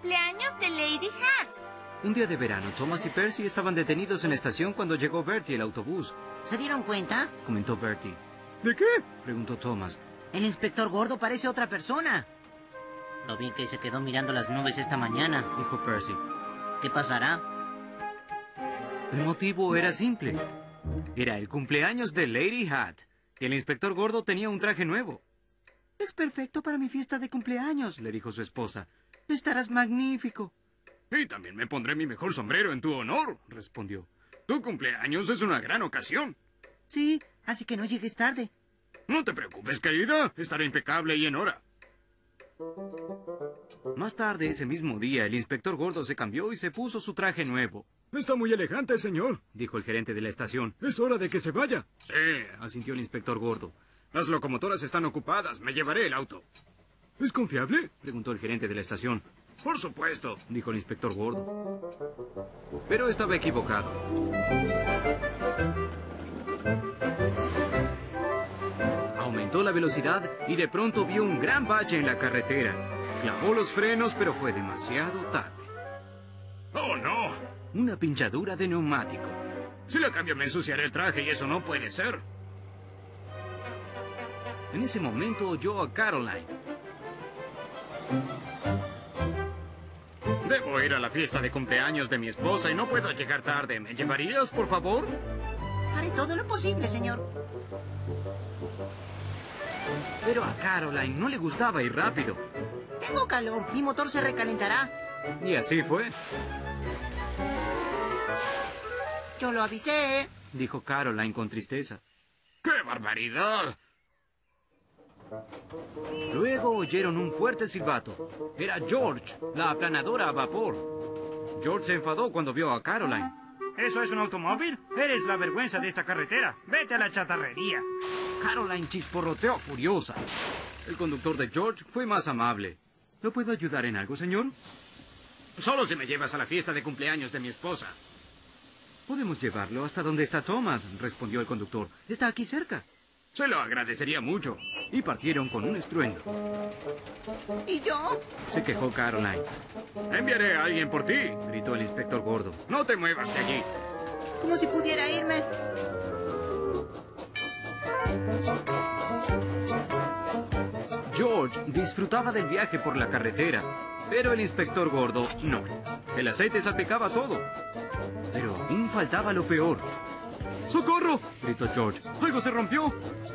cumpleaños de Lady Hat. Un día de verano, Thomas y Percy estaban detenidos en la estación cuando llegó Bertie, el autobús. ¿Se dieron cuenta? Comentó Bertie. ¿De qué? Preguntó Thomas. El inspector gordo parece otra persona. Lo vi que se quedó mirando las nubes esta mañana, Dijo Percy. ¿Qué pasará? El motivo era simple. Era el cumpleaños de Lady Hat. Y el inspector gordo tenía un traje nuevo. Es perfecto para mi fiesta de cumpleaños, le dijo su esposa. Estarás magnífico. Y también me pondré mi mejor sombrero en tu honor, respondió. Tu cumpleaños es una gran ocasión. Sí, así que no llegues tarde. No te preocupes, querida. Estaré impecable y en hora. Más tarde, ese mismo día, el inspector gordo se cambió y se puso su traje nuevo. Está muy elegante, señor. Dijo el gerente de la estación. Es hora de que se vaya. Sí, Asintió el inspector gordo. las locomotoras están ocupadas. Me llevaré el auto. ¿Es confiable? Preguntó el gerente de la estación. Por supuesto. Dijo el inspector gordo. Pero estaba equivocado. Aumentó la velocidad y de pronto vio un gran bache en la carretera. Clavó los frenos, pero fue demasiado tarde. ¡Oh, no! Una pinchadura de neumático. Si la cambio me ensuciaré el traje y eso no puede ser. En ese momento oyó a Caroline. Debo ir a la fiesta de cumpleaños de mi esposa y no puedo llegar tarde. ¿Me llevarías, por favor? Haré todo lo posible, señor. Pero a Caroline no le gustaba ir rápido. Tengo calor. Mi motor se recalentará. Y así fue, Yo lo avisé. dijo Caroline con tristeza. ¡Qué barbaridad! Luego oyeron un fuerte silbato. Era George, la aplanadora a vapor. George se enfadó cuando vio a Caroline. ¿Eso es un automóvil? Eres la vergüenza de esta carretera. Vete a la chatarrería. Caroline chisporroteó furiosa. El conductor de George fue más amable. ¿No puedo ayudar en algo, señor? Solo si me llevas a la fiesta de cumpleaños de mi esposa. Podemos llevarlo hasta donde está Thomas, respondió el conductor. Está aquí cerca. Se lo agradecería mucho. Y partieron con un estruendo. ¿Y yo? Se quejó Caroline. Enviaré a alguien por ti. Gritó el inspector gordo. No te muevas de allí. Como si pudiera irme. George disfrutaba del viaje por la carretera, pero el inspector gordo no. El aceite salpicaba todo. Pero aún faltaba lo peor. ¡Socorro! Gritó George. ¡Algo se rompió!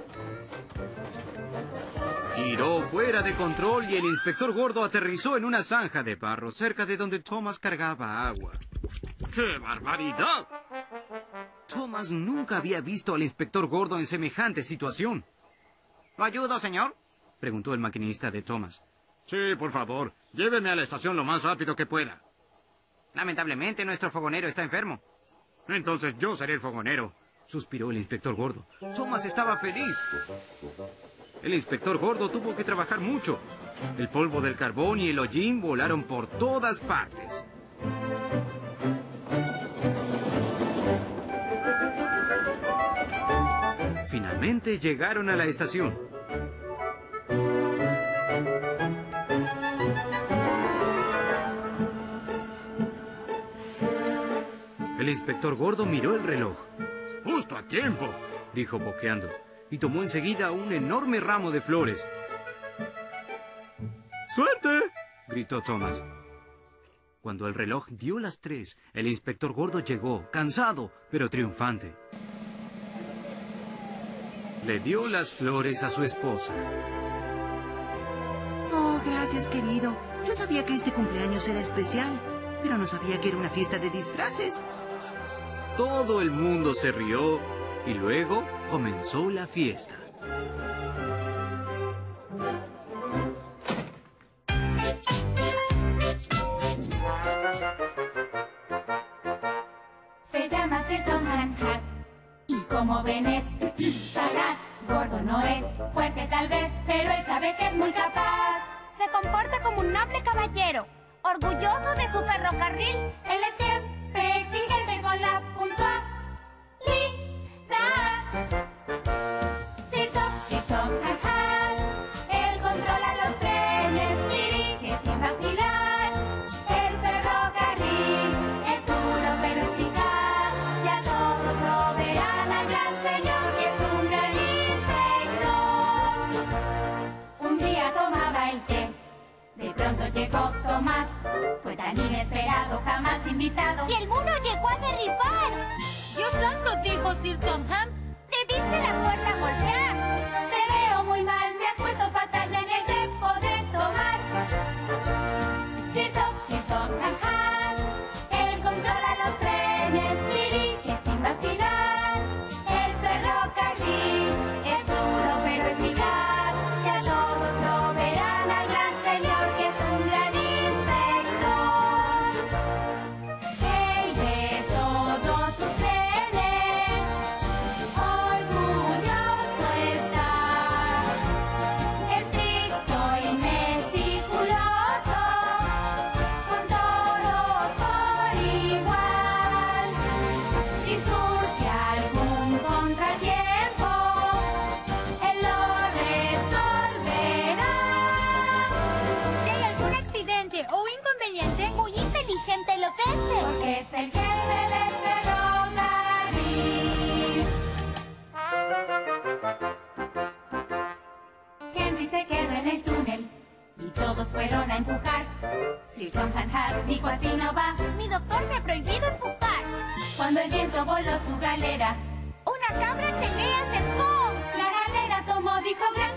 Giró fuera de control y el inspector gordo aterrizó en una zanja de barro cerca de donde Thomas cargaba agua. ¡Qué barbaridad! Thomas nunca había visto al inspector gordo en semejante situación. ¿Lo ayudo, señor? Preguntó el maquinista de Thomas. Sí, por favor. Lléveme a la estación lo más rápido que pueda. Lamentablemente, nuestro fogonero está enfermo. Entonces yo seré el fogonero. Suspiró el inspector gordo. Thomas estaba feliz. El inspector gordo tuvo que trabajar mucho. El polvo del carbón y el hollín volaron por todas partes. Finalmente llegaron a la estación. El inspector gordo miró el reloj. Justo a tiempo. Dijo boqueando, y tomó enseguida un enorme ramo de flores. ¡Suerte! Gritó Thomas. Cuando el reloj dio las 3, el inspector gordo llegó, cansado, pero triunfante. Le dio las flores a su esposa. Oh, gracias, querido. Yo sabía que este cumpleaños era especial, pero no sabía que era una fiesta de disfraces. Todo el mundo se rió y luego comenzó la fiesta. Se llama Sir Tom Hat y como ven es sagaz, gordo no es, fuerte tal vez, pero él sabe que es muy capaz. Se comporta como un noble caballero, orgulloso de su ferrocarril. Él es siempre exigente con la puntualidad. Sir Tom Hat, él controla los trenes, dirige sin vacilar. invitado. Y el muro llegó a derribar. ¡Dios santo! Dijo Sir Topham. Debiste la puerta golpear. Te veo muy mal, me has puesto fatal en el de poder tomar. Sir Topham Hatt, él controla los trenes, dirige sin vacilar. El ferrocarril es duro pero eficaz. Ya todos lo verán al gran señor que es un gran inspector. Él ve todos sus trenes, orgulloso está, estricto y meticuloso, con todos por igual. Si surge algún contratiempo, él lo resolverá. Si hay algún accidente o inconveniente, muy inteligente lo vence. Porque es el jefe del ferrocarril. Henry se quedó en el túnel y todos fueron a empujar. Sir Topham Hatt dijo así no va. Mi doctor me ha prohibido empujar. Cuando el viento voló su galera, Una cabra se le acercó. la galera tomó, dijo gran